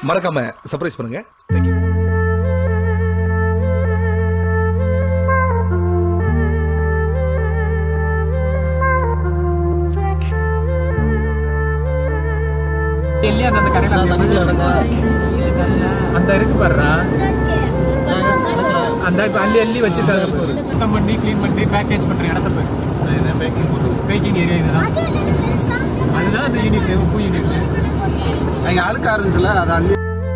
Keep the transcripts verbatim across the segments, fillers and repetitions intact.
மறக்காம சர்ப்ரைஸ் பண்ணுங்க. தேங்க்யூ. அந்த கரையில அந்த இருக்கு பாருடா, அந்த அள்ளி அள்ளி வச்சிருக்காங்க. சுத்தம் பண்ணி கிளீன் பண்ணி பேக்கேஜ் பண்ற இடத்த போய் பேக்கிங் ஏரியா இதுதான். அதுதான் அந்த யூனிட், உப்பு யூனிட். அங்க அழுக்கா இருந்துச்சுல, அது அள்ளி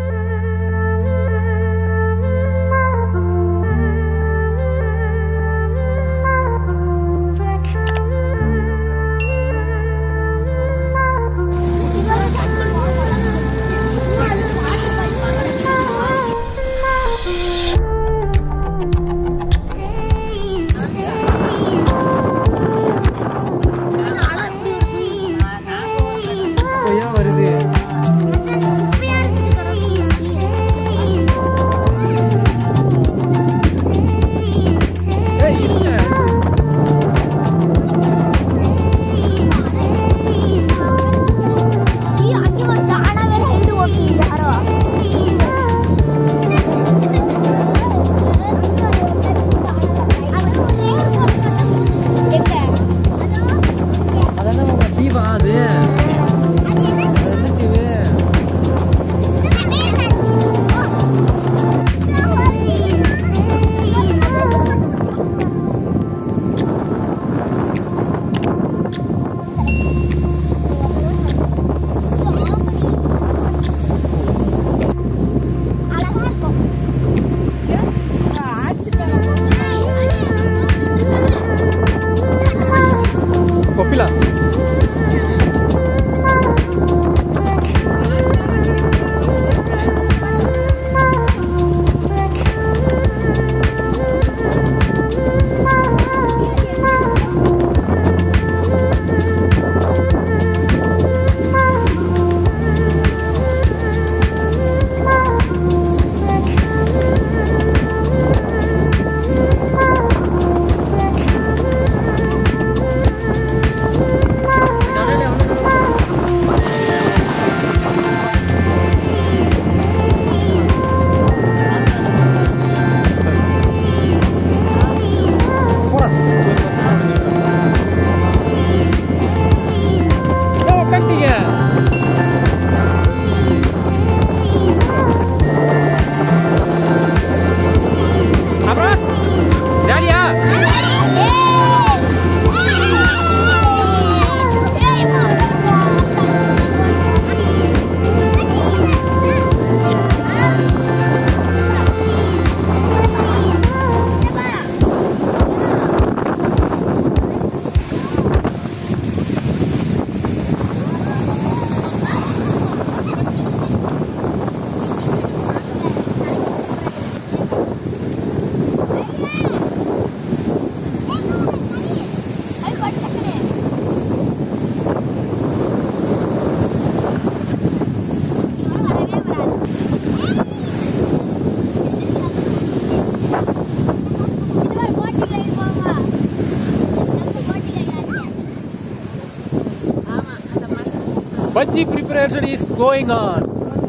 Oppilaan. Bungee preparation is going on.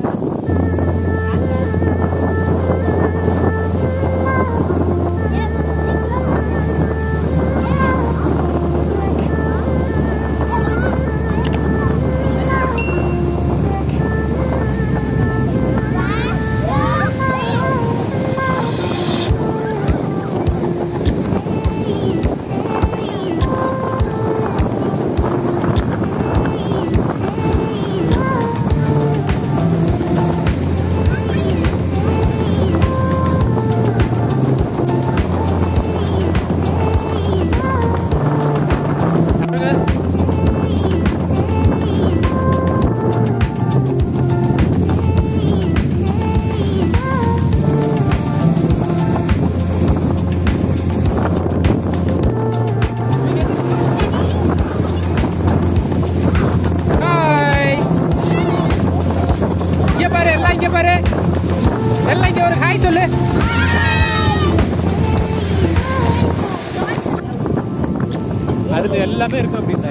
அதுல எல்லாமே இருக்கு அப்படின்னா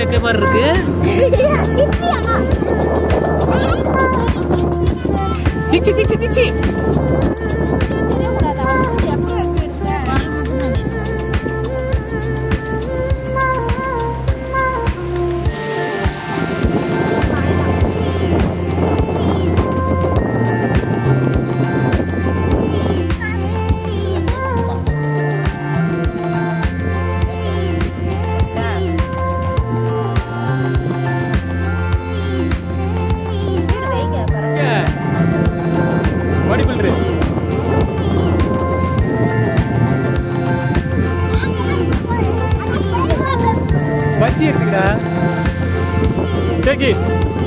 இருக்க மாதிரி இருக்கு. கிச்சி கிச்சி கிச்சி. பச்சி எடுத்துக்கடா. டேக்கி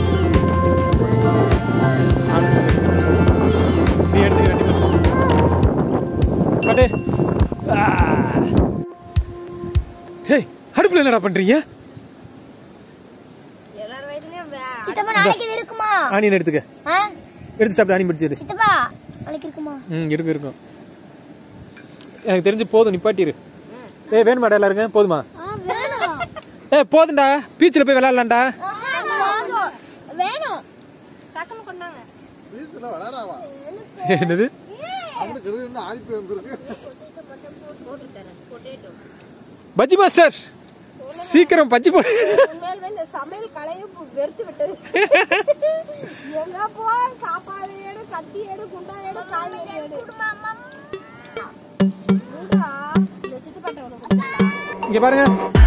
நீ எடுத்துக்க ரெண்டு கட்டு. டேய் அடுப்புல என்னடா பண்றீங்க? ஆனியன் எடுத்துக்க. எடுத்து சாப்பிட்டு ஆனியன் பிடிச்சது. ம் இருக்கு இருக்கும். எனக்கு தெரிஞ்சு போதும், நிப்பாட்டிரு. ஏய் வேணுமாடா எல்லாருங்க? போதுமா? ஏ போதும்டா, பீச்சில் போய் விளையாடலாம்டா. என்னது பஜ்ஜி மாஸ்டர் சீக்கிரம் பஜ்ஜி போடு. சமையல் கலையும் வெறுத்து விட்டது. எங்க போ சாப்பாடு எடு, கத்தி எடு, குண்டா எடு, காய்கறி எடு. இங்க பாருங்க.